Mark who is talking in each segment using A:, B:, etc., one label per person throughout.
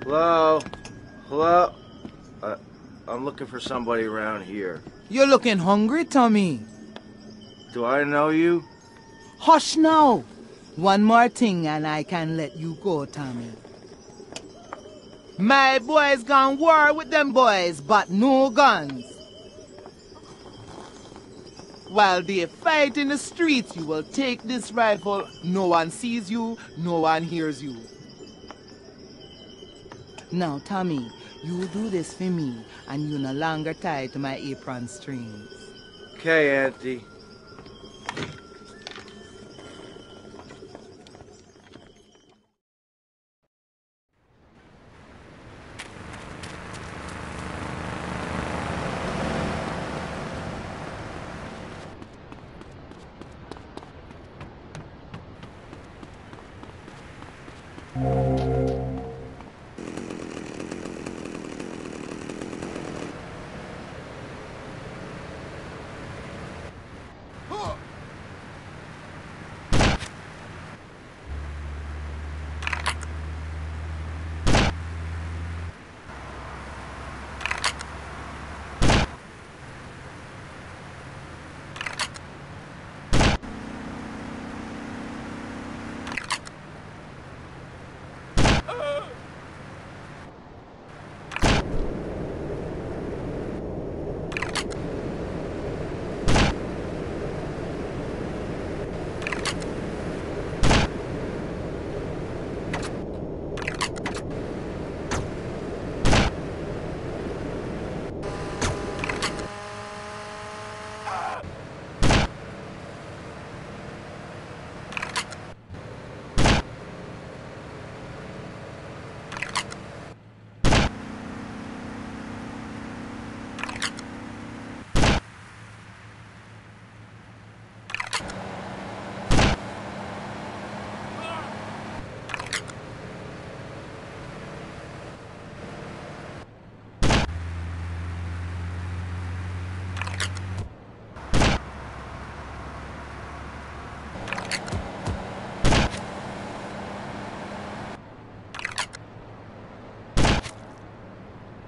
A: Hello? Hello? I'm looking for somebody around here.
B: You're looking hungry, Tommy.
A: Do I know you?
B: Hush now. One more thing and I can let you go, Tommy. My boys gone war with them boys, but no guns. While they fight in the streets, you will take this rifle. No one sees you, no one hears you. Now, Tommy, you do this for me, and you no longer tied to my apron strings.
A: Okay, Auntie.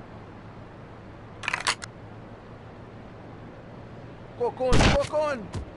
C: Kokon!